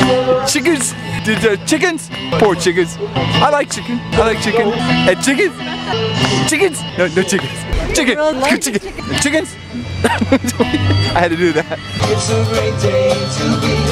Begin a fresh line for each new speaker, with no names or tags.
Chickens. Chickens. Poor chickens. I like chicken. I like chicken. And chickens. Chickens. No, no chickens. Chicken. Chicken. Chickens. I had to do that.
It's a great day to be